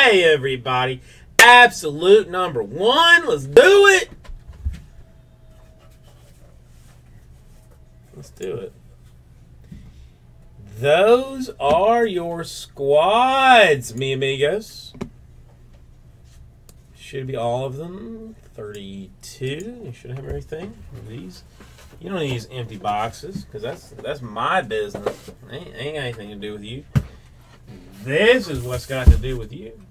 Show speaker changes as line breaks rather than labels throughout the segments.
Hey, everybody. Absolute number one. Let's do it. Let's do it. Those are your squads, mi amigos. Should be all of them. 32. You should have everything. These. You don't need these empty boxes because that's my business. Ain't anything to do with you. This is what's got to do with you.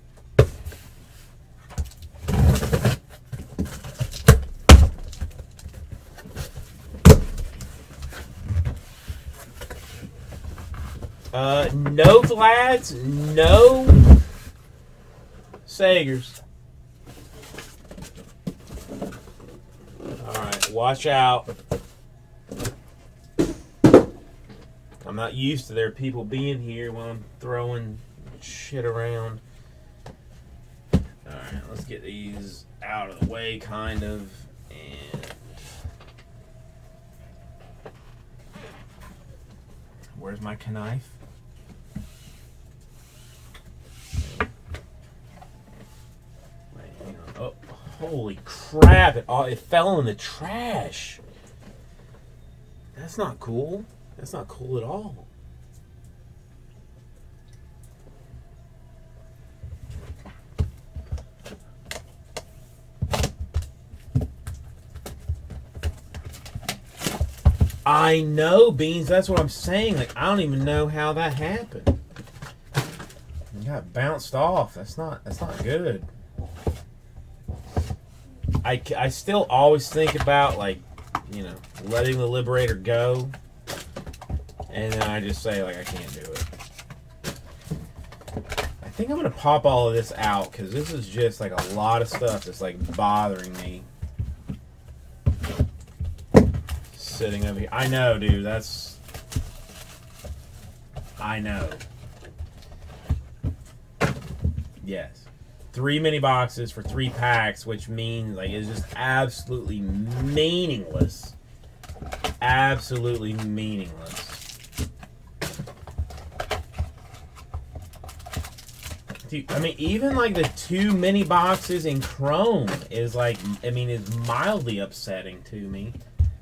No Vlads, no Sagers. Alright, watch out. I'm not used to there people being here when I'm throwing shit around. Alright, let's get these out of the way, kind of. And where's my knife? Oh, holy crap! It fell in the trash. That's not cool. That's not cool at all. I know, Beans. That's what I'm saying. Like, I don't even know how that happened. It got bounced off. That's not good. I still always think about, like, you know, letting the Liberator go. And then I just say, like, I can't do it. I think I'm going to pop all of this out because this is just, like, a lot of stuff that's, like, bothering me. Sitting over here. I know, dude. I know. Yes. 3 mini boxes for 3 packs, which means, like, it's just absolutely meaningless. Absolutely meaningless. Dude, I mean, even, like, the 2 mini boxes in Chrome is, like, I mean, is mildly upsetting to me.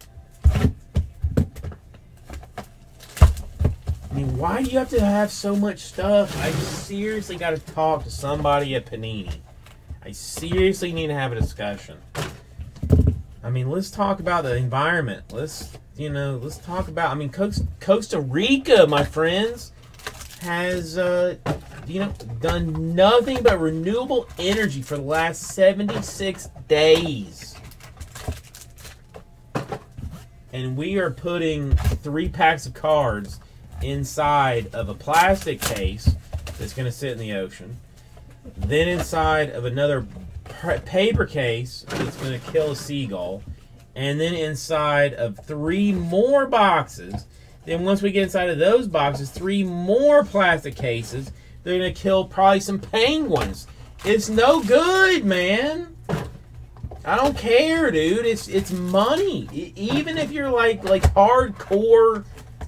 I mean, why do you have to have so much stuff? I seriously got to talk to somebody at Panini. I seriously need to have a discussion. I mean, let's talk about the environment. Let's talk about, I mean, Costa Rica, my friends, has, done nothing but renewable energy for the last 76 days. And we are putting 3 packs of cards inside of a plastic case that's going to sit in the ocean, then inside of another paper case that's going to kill a seagull, and then inside of 3 more boxes. Then once we get inside of those boxes, 3 more plastic cases, they're going to kill probably some penguins. It's no good, man. I don't care, dude. It's money. Even if you're like hardcore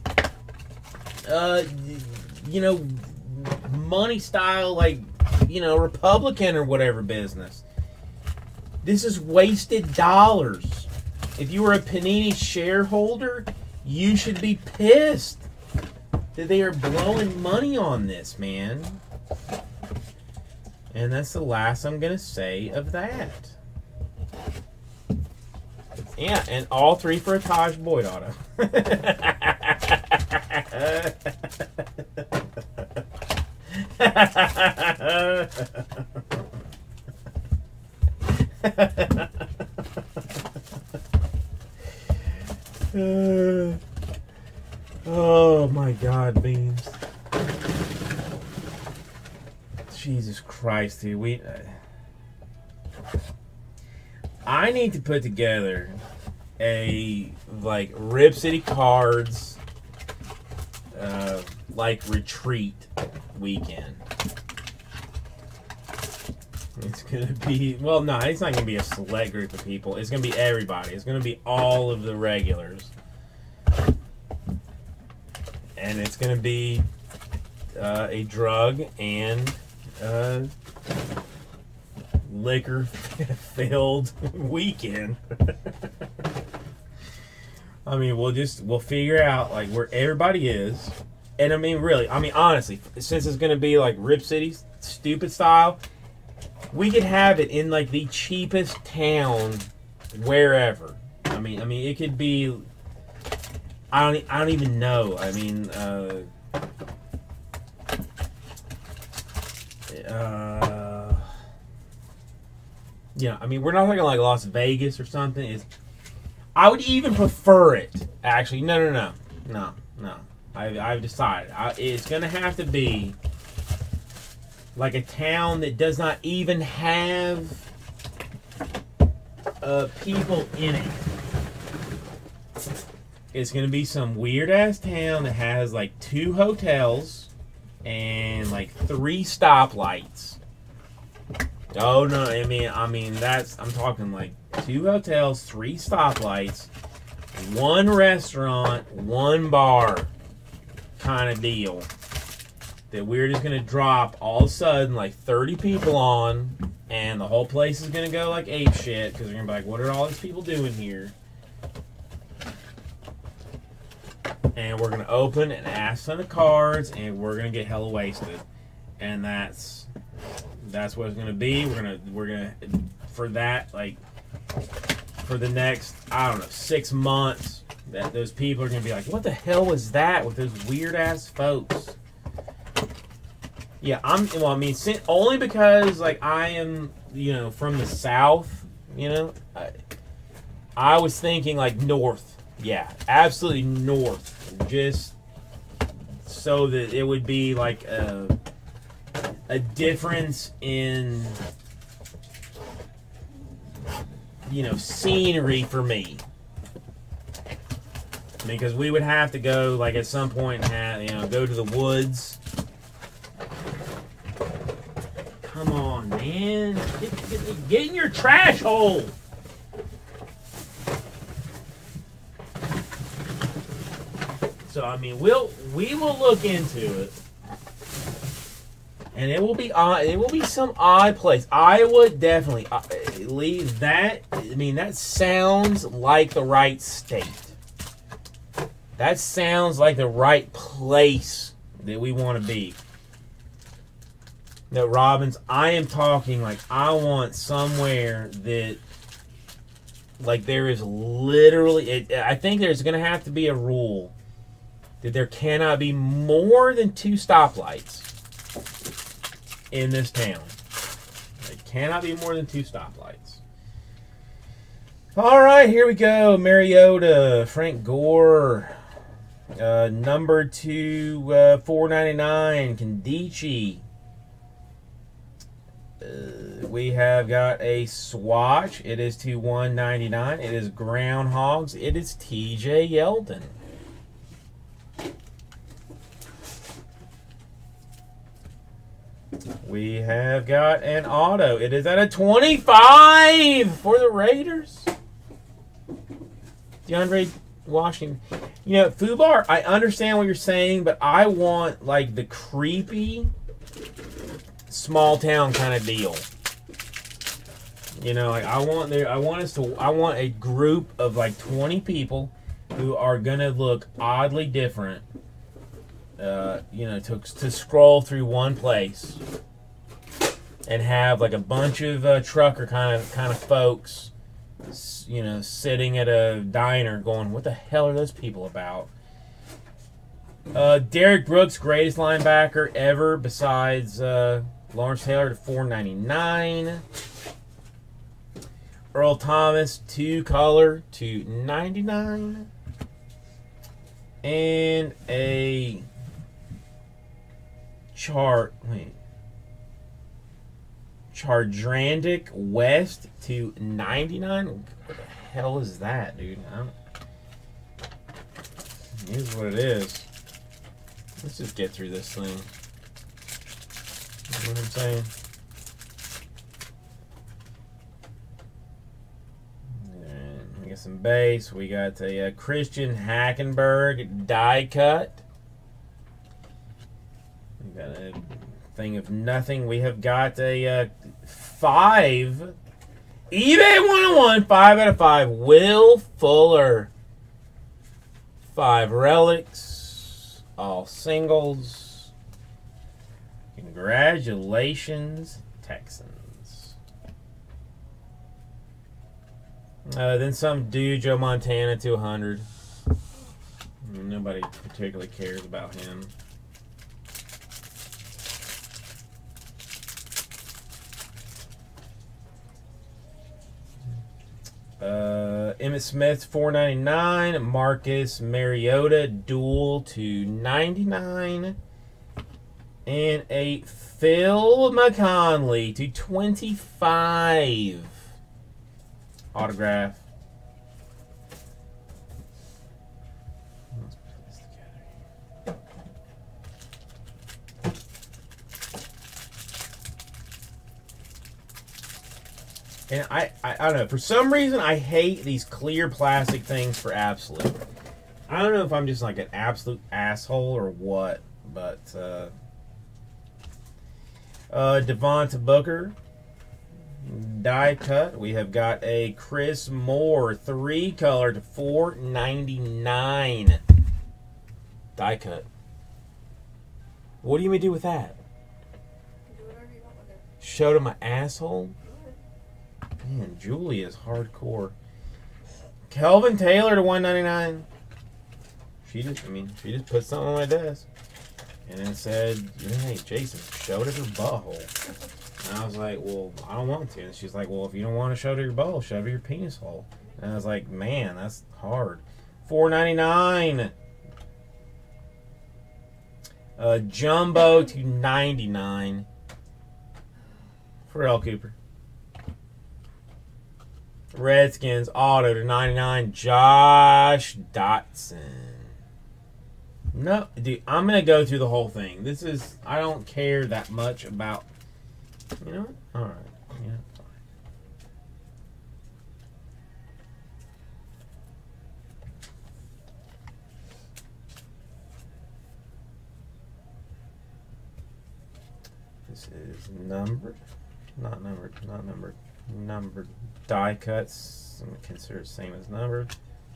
money style, like, Republican or whatever business. This is wasted dollars. If you were a Panini shareholder, you should be pissed that they are blowing money on this, man. And that's the last I'm going to say of that. Yeah, and all 3 for a Taj Boyd auto. Oh my God, Beans. Jesus Christ, dude. I need to put together a, like, Rip City Cards like retreat weekend. It's gonna be, well, no, it's not gonna be a select group of people. It's gonna be everybody. It's gonna be all of the regulars, and it's gonna be a drug and liquor filled weekend. I mean, we'll figure out like where everybody is. And I mean, really, I mean, honestly, since it's going to be like Rip City stupid style, we could have it in like the cheapest town wherever. I mean, it could be. I don't even know. I mean, yeah. I mean, we're not talking like Las Vegas or something. I would even prefer it. Actually, no. I've decided. It's gonna have to be like a town that does not even have people in it. It's gonna be some weird ass town that has like 2 hotels and like 3 stoplights. Oh no, I mean I'm talking like 2 hotels, 3 stoplights, 1 restaurant, 1 bar kind of deal. That we're just gonna drop all of a sudden like 30 people on, and the whole place is gonna go like ape shit because they're gonna be like, what are all these people doing here? And we're gonna open an ass ton of cards, and we're gonna get hella wasted, and that's what it's gonna be. We're gonna for that, like for the next, I don't know, 6 months, that those people are gonna be like, what the hell was that with those weird ass folks? Yeah, only because like I am, from the South, I was thinking like north. Yeah, absolutely north. Just so that it would be like a difference in, scenery for me. Because we would have to go, like, at some point and go to the woods. Come on, man. Get in your trash hole. So I mean, we will look into it, and it will be odd. It will be some odd place. I would definitely leave that. I mean, that sounds like the right state. That sounds like the right place that we want to be. No, Robbins, I am talking like I want somewhere that, like, there is literally. I think there's going to have to be a rule that there cannot be more than 2 stoplights in this town. There cannot be more than 2 stoplights. All right, here we go. Mariota, Frank Gore, number 2, $4.99. Kandichi. We have got a swatch. It is to $1.99. It is Groundhogs. It is TJ Yeldon. We have got an auto. It is at a 25 for the Raiders. DeAndre Washington. Fubar, I understand what you're saying, but I want like the creepy small town kind of deal. Like I want a group of like 20 people who are gonna look oddly different. To scroll through one place and have like a bunch of trucker kind of folks, sitting at a diner going, what the hell are those people about? Derek Brooks, greatest linebacker ever besides Lawrence Taylor, to $4.99. Earl Thomas, 2-color to $99. And a Chardrandic West to $99. What the hell is that, dude? Here's what it is. Let's just get through this thing. You know what I'm saying? And we got some base. We got a Christian Hackenberg die cut. We got a thing of nothing. We have got a 5 eBay 101, 5 out of 5. Will Fuller. 5 relics, all singles. Congratulations, Texans. Then some dude, Joe Montana, 200. Nobody particularly cares about him. Emmitt Smith, 499. Marcus Mariota, dual to 99. And a Phil McConley to 25. Autograph. Let's put this together. And I don't know. For some reason, I hate these clear plastic things for Absolute. I don't know if I'm just like an absolute asshole or what, but Devonta Booker, die cut. We have got a Chris Moore 3-color to 499. Die cut. What do you mean do with that?
Do whatever you want with it.
Show to my asshole? Man, Julie is hardcore. Kelvin Taylor to 199. She just put something on my desk. And then said, hey, Jason, show to her butthole. And I was like, well, I don't want to. And she's like, well, if you don't want to show to your butthole, show to your penis hole. And I was like, man, that's hard. $4.99. Jumbo to 99. Pharrell Cooper. Redskins auto to 99. Josh Dotson. No, dude, I'm going to go through the whole thing. I don't care that much about, you know what? All right. Yeah, fine. This is numbered. Not numbered. Not numbered. Numbered die cuts. I'm going to consider it the same as numbered.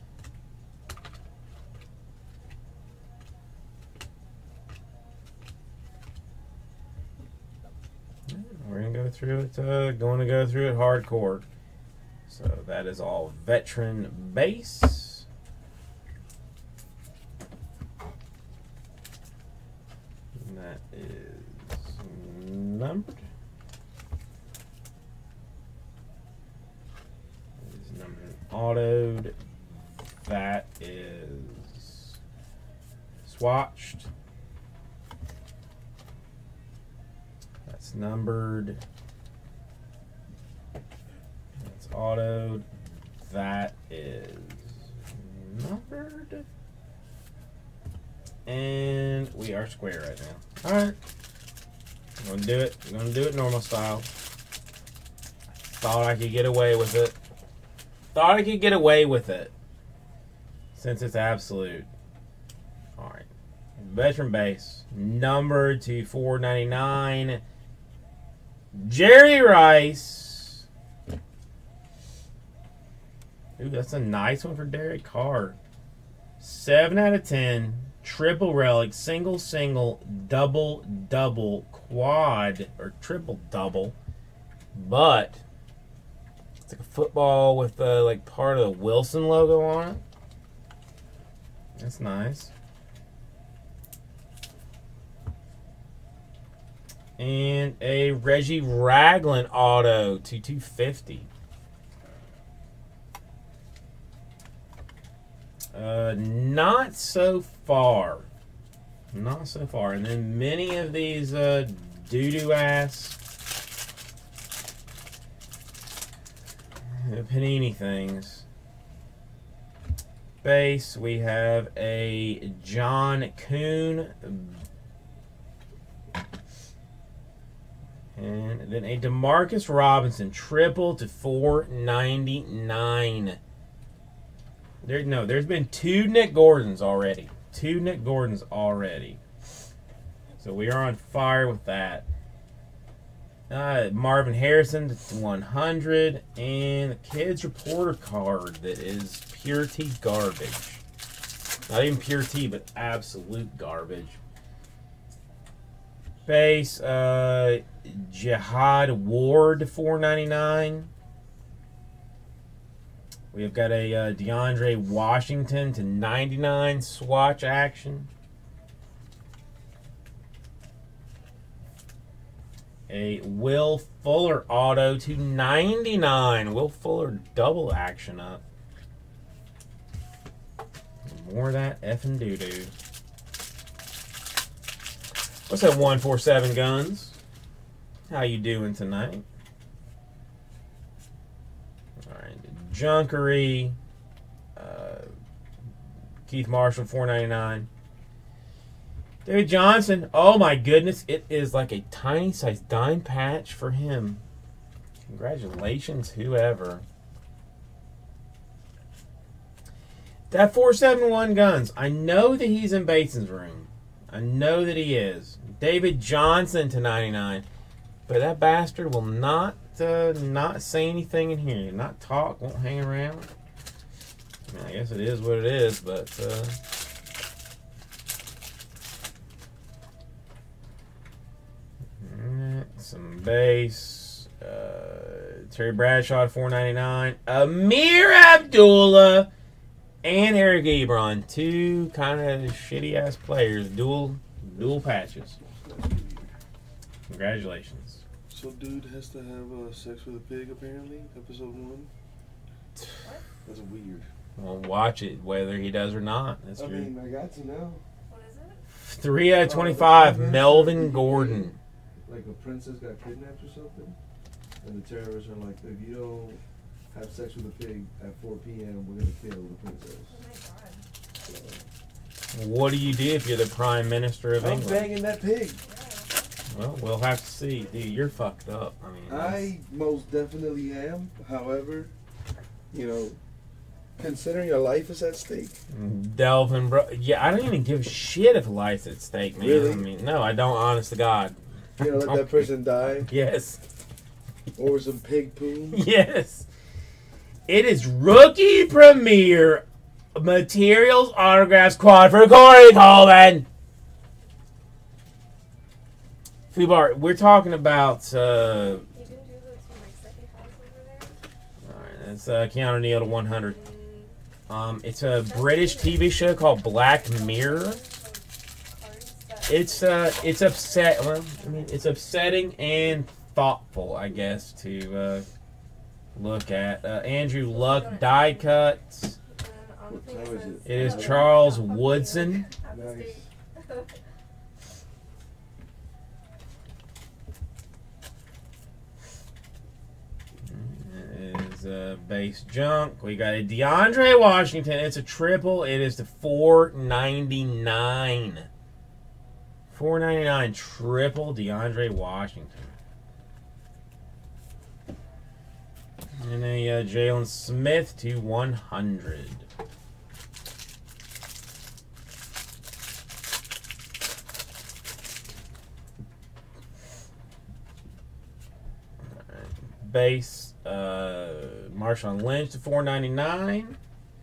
We're going to go through it, hardcore. So that is all veteran base. And that is numbered. That is numbered and autoed. That is swatched. That's numbered. That's autoed. That is numbered. And we are square right now. Alright. I'm going to do it. I'm going to do it normal style. Thought I could get away with it. Thought I could get away with it. Since it's absolute. Alright. Veteran base. Numbered to 499. Jerry Rice. Ooh, that's a nice one for Derek Carr. 7 out of 10. Triple relic. Single, double, quad, or triple double. But it's like a football with like part of the Wilson logo on it. That's nice. And a Reggie Ragland auto to 250. Not so far. Not so far. And then many of these doo-doo ass Panini things. Base, we have a John Kuhn. And then a DeMarcus Robinson triple to 499. There's been 2 Nick Gordons already. 2 Nick Gordons already. So we are on fire with that. Marvin Harrison to 100, and the Kids Reporter card that is pure tea garbage. Not even pure tea, but absolute garbage. Base, Jihad Ward to 499. We've got a DeAndre Washington to 99 swatch action. A Will Fuller auto to 99. Will Fuller double action up. More of that effing doo-doo. What's that 147 Guns? How you doing tonight? Alright, Junkery. Keith Marshall, 499. David Johnson, oh my goodness, it is like a tiny size dime patch for him. Congratulations, whoever. That 471 Guns, I know that he's in Bateson's room. I know that he is. David Johnson to 99. But that bastard will not say anything in here. Not talk, won't hang around. I mean, I guess it is what it is, but... some base. Terry Bradshaw, 499. Amir Abdullah and Eric Ebron. Two kind of shitty ass players. Dual patches. Congratulations.
So dude has to have sex with a pig apparently, episode 1. That's weird.
Well, watch it whether he does or not. That's
I
true.
mean, I got to know.
What is it?
3 out of 25. Melvin Gordon.
Like a princess got kidnapped or something, and the terrorists are like, if you don't have sex with a pig at 4 p.m., we're gonna kill the princess.
Oh my god.
So,
What do you do if you're the Prime Minister of
I'm
England?
banging that pig.
Well, we'll have to see. Dude, you're fucked up. I mean,
I most definitely am. However, you know, considering your life is at stake.
Delvin, bro. Yeah, I don't even give a shit if life's at stake, man.
Really?
I mean, no, I don't, honest to God.
You know, let that person die
Yes.
over some pig poo.
Yes. It is rookie premiere materials autographs quad for Corey Coleman. Fubar, we're talking about
You didn't do the two like second house over there?
alright, that's Keanu Neal to 100. It's a British TV show called Black Mirror. It's upset. Well, I mean, it's upsetting and thoughtful, I guess, to look at. Andrew Luck die cuts.
What time is it?
It is Charles Woodson.
Nice.
It is base junk. We got a DeAndre Washington. It's a triple. It is to 499. 499 triple DeAndre Washington. And a Jalen Smith to 100. Base Marshawn Lynch to 499.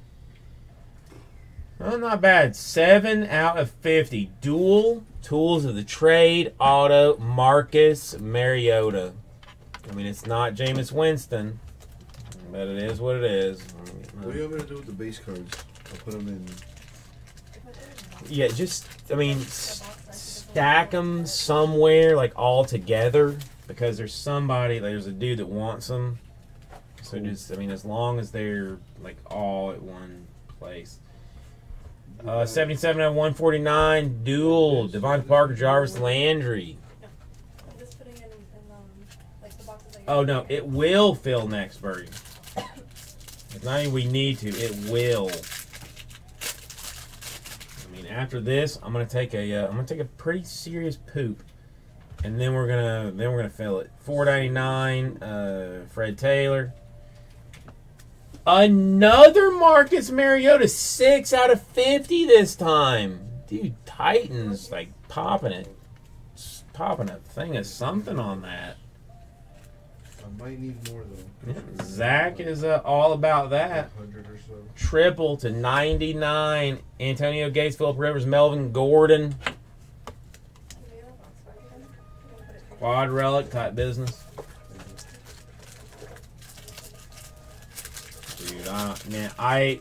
Oh, not bad. 7 out of 50. Dual tools of the trade auto Marcus Mariota. I mean, it's not Jameis Winston, but it is what it is.
What do you want me to do with the base cards? I'll put them in.
Yeah, just, I mean, stack them somewhere, like, all together, because there's a dude that wants them. So just, I mean, as long as they're, like, all at one place. 77 out of 149, dual, Devontae Parker, Jarvis Landry.
I'm just putting in like the boxes that you
Oh, no, it will fill next, Birdie. It's not even we need to, it will. I mean, after this, I'm gonna take a pretty serious poop, and then we're gonna fill it. 499, Fred Taylor. Another Marcus Mariota, 6 out of 50 this time. Dude, Titans like popping a thing of something on that.
I might need more though.
Yeah, Zach is all about that.
100 or so.
Triple to 99. Antonio Gates, Phillip Rivers, Melvin Gordon. Quad relic type business. Dude, I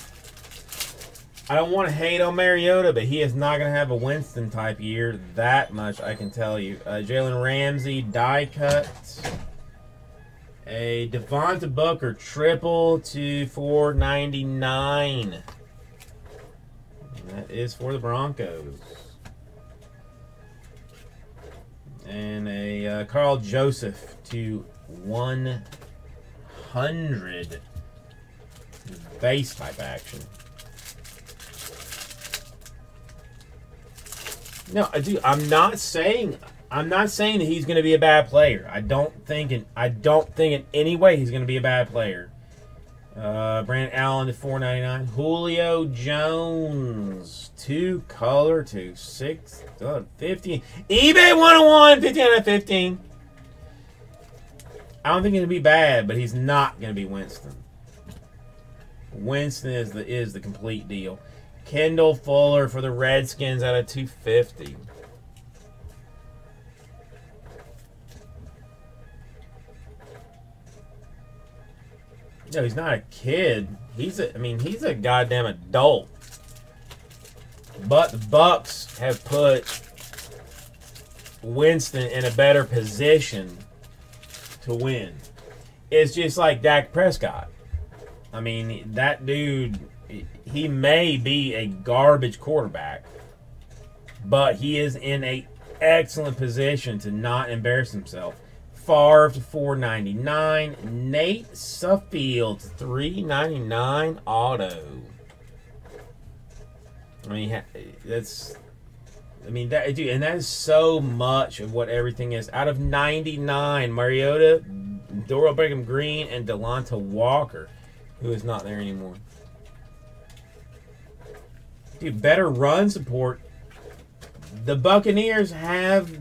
don't want to hate on Mariota, but he is not going to have a Winston type year. That much I can tell you. Jalen Ramsey, die cut. A Devonta Booker triple to 499. That is for the Broncos. And a Carl Joseph to 100. Base type action. No, dude, I'm not saying that he's going to be a bad player. I don't think in any way he's going to be a bad player. Brandon Allen to 499. Julio Jones, 2 color to 6, 15. eBay 101, 15 out of 15. I don't think it'll be bad, but he's not going to be Winston. Winston is the complete deal. Kendall Fuller for the Redskins out of 250. No, he's not a kid. He's a goddamn adult. But the Bucks have put Winston in a better position to win. It's just like Dak Prescott. I mean, that dude, he may be a garbage quarterback, but he is in an excellent position to not embarrass himself. Favre to 499. Nate Suffield to 399 auto. I mean, that dude, and that is so much of what everything is. Out of 99, Mariota, Dorial Beckham-Green, and Delonta Walker, who is not there anymore. Dude, better run support. The Buccaneers have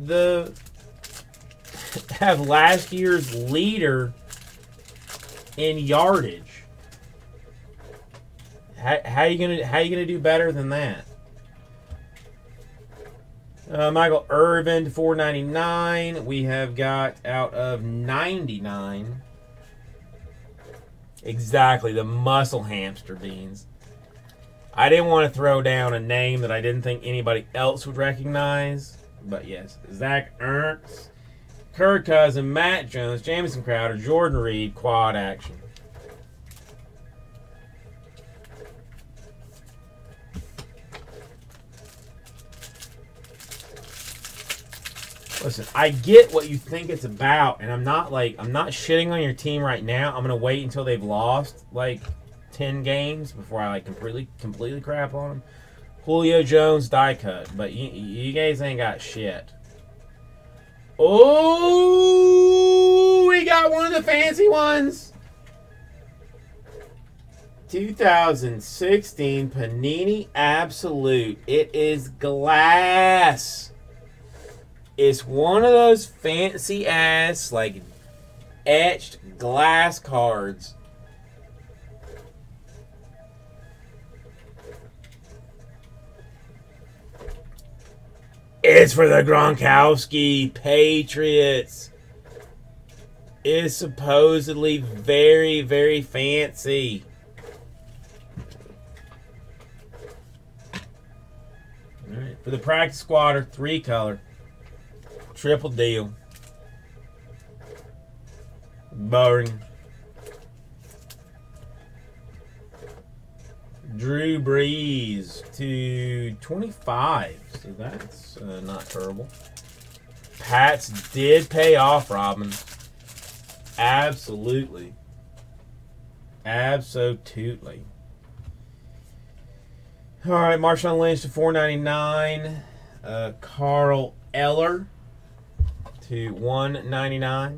last year's leader in yardage. How you gonna do better than that? Michael Irvin, 499. We have got out of 99. Exactly, the muscle hamster beans. I didn't want to throw down a name that I didn't think anybody else would recognize. But yes, Zach Ertz, Kirk Cousins, Matt Jones, Jamison Crowder, Jordan Reed, quad action. Listen, I get what you think it's about, and I'm not shitting on your team right now. I'm gonna wait until they've lost like 10 games before I like completely crap on them. Julio Jones die cut, but you guys ain't got shit. Oh, we got one of the fancy ones. 2016 Panini Absolute. It is glass. It's one of those fancy ass, like, etched glass cards. It's for the Gronkowski Patriots. It is supposedly very, very fancy. All right. For the practice squatter, 3 color. Triple deal. Boring. Drew Brees to 25. So that's not terrible. Pats did pay off, Robin. Absolutely. Absolutely. All right, Marshawn Lynch to 499. Carl Eller to 199.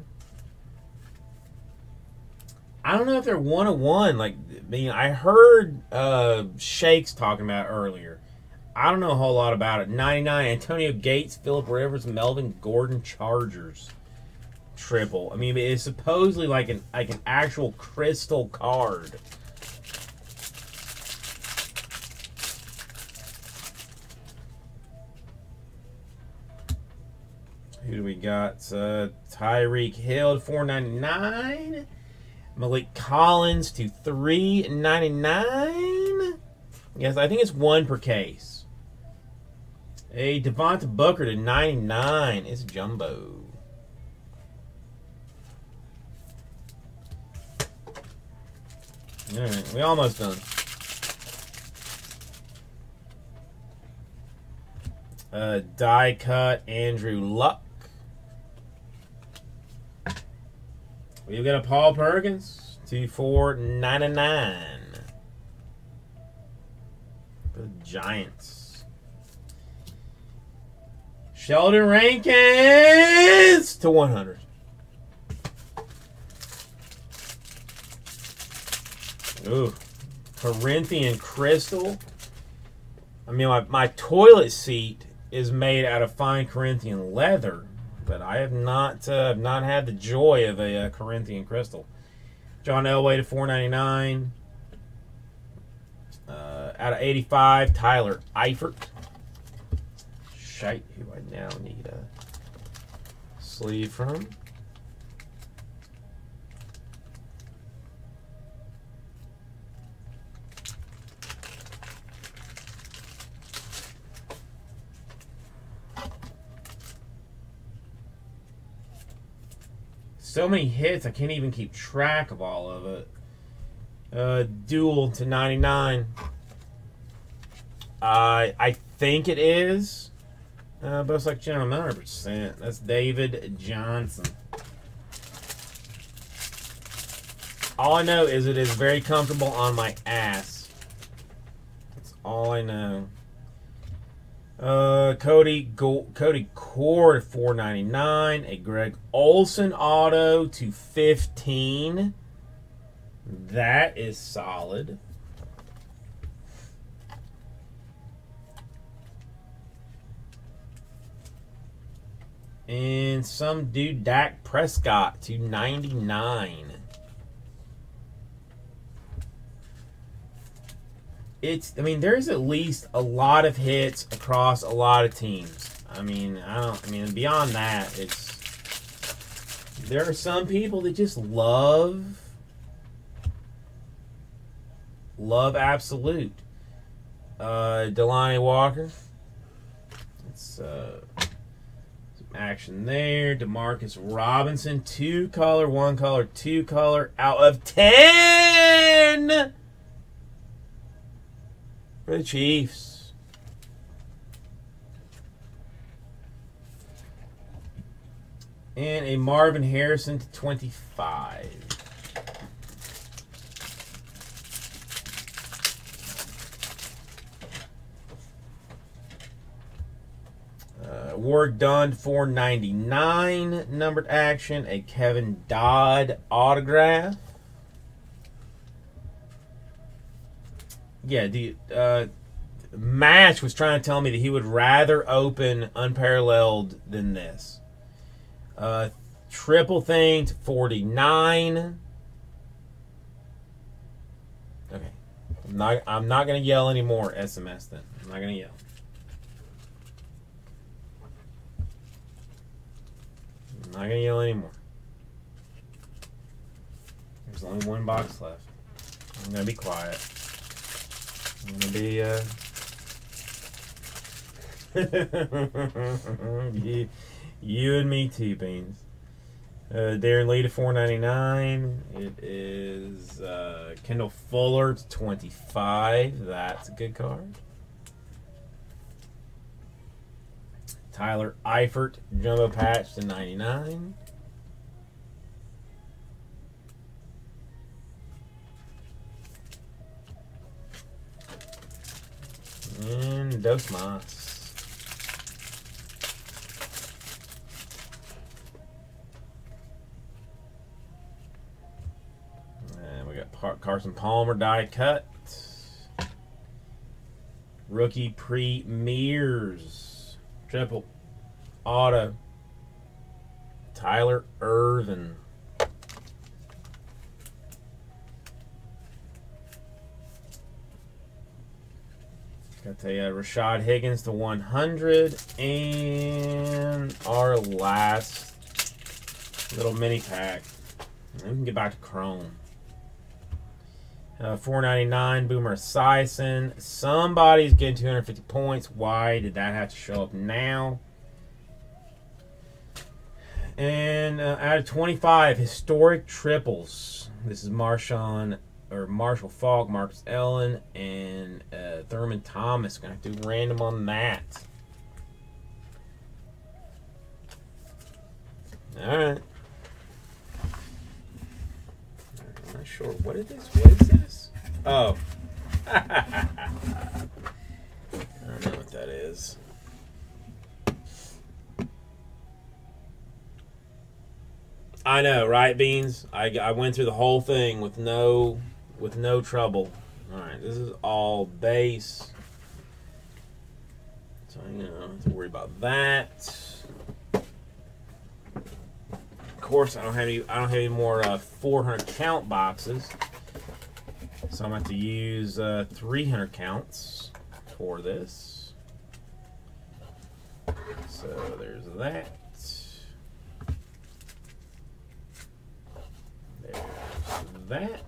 I don't know if they're 101. Like, I heard Shakes talking about it earlier. I don't know a whole lot about it. 99, Antonio Gates, Phillip Rivers, Melvin Gordon, Chargers triple. I mean, it's supposedly like an actual crystal card. Who do we got? Tyreek Hill to $4.99. Malik Collins to $3.99. Yes, I think it's one per case. A Devonta Booker to $99. It's jumbo. All right, we almost done. Die cut Andrew Luck. We've got a Paul Perkins to $4.99 for the Giants. Sheldon Rankins to 100. Ooh, Corinthian Crystal. I mean, my toilet seat is made out of fine Corinthian leather, but I have not had the joy of a Corinthian Crystal. John Elway to $4.99. Out of 85, Tyler Eifert. Shite, who I now need a sleeve from. So many hits, I can't even keep track of all of it. Duel to 99. I think it is. But it's like general 100%. That's David Johnson. All I know is it is very comfortable on my ass. That's all I know. Cody Core to $4.99. A Greg Olson auto to $15. That is solid. And some dude Dak Prescott to $99. I mean, there's at least a lot of hits across a lot of teams. I mean, beyond that, there are some people that just love absolute. Delanie Walker. It's some action there. DeMarcus Robinson, 2-color, 1-color, 2-color out of 10. For the Chiefs. And a Marvin Harrison to 25. Work done, $4.99. Numbered action, a Kevin Dodd autograph. Yeah, the Match was trying to tell me that he would rather open Unparalleled than this. Triple thing to $49. Okay. I'm not gonna yell anymore, SMS then. I'm not gonna yell. I'm not gonna yell anymore. There's only one box left. I'm gonna be quiet. I'm gonna be you and me too, Beans. Darren Lee to $4.99. It is Kendall Fuller to $25. That's a good card. Tyler Eifert jumbo patch to $99. And Dos Mas. And we got Carson Palmer die cut. Rookie premieres. Triple auto Tyler Irvin. Got the Rashad Higgins to 100. And our last little mini pack. And we can get back to Chrome. $4.99 Boomer Esiason. Somebody's getting 250 points. Why did that have to show up now? And out of 25 historic triples. This is Marshall Falk, Marcus Allen, and Thurman Thomas. Gonna have to do random on that. All right. I'm not sure. What is this? What is this? Oh. I don't know what that is. I know, right, Beans? I went through the whole thing with no trouble. All right, this is all base, so I don't have to worry about that. Of course, I don't have any more 400 count boxes, so I'm going to have to use 300 counts for this. So there's that. That.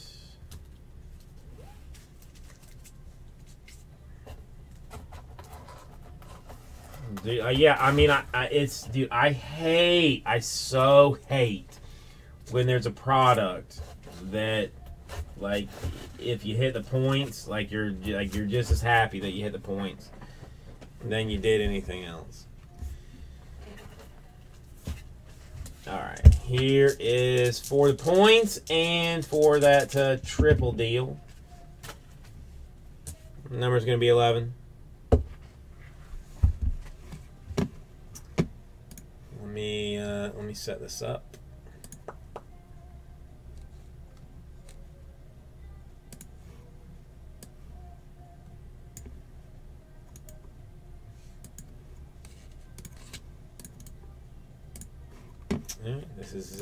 Dude, yeah, I mean, dude, I so hate when there's a product that, like, if you hit the points, you're just as happy that you hit the points than you did anything else. Alright, here is for the points and for that triple deal. The number's going to be 11. Let me set this up. This is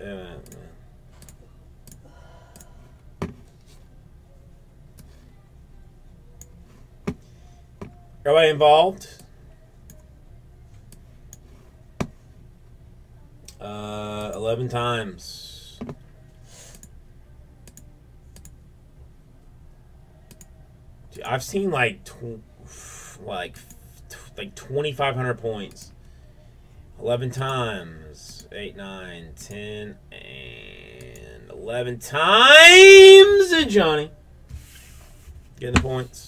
everybody involved? 11 times. Dude, I've seen like 2,500 points. 11 times. 8, 9, 10, and 11 times. Johnny getting the points.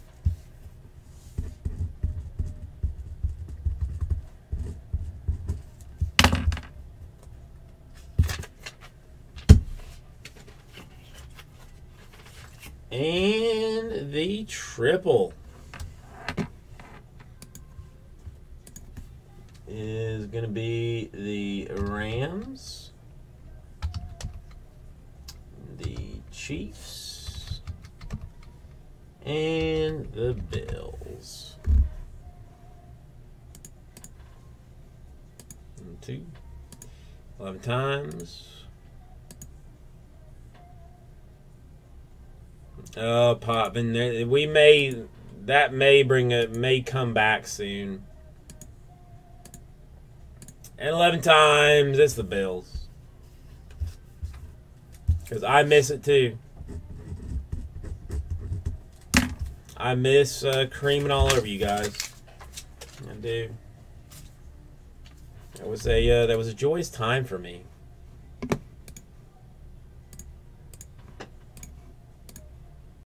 And the triple is going to be the Rams, the Chiefs, and the Bills. 2, 11 times. Pop, and that may come back soon. And 11 times, it's the Bills. Because I miss it too. I miss creaming all over you guys. I do. That was a joyous time for me.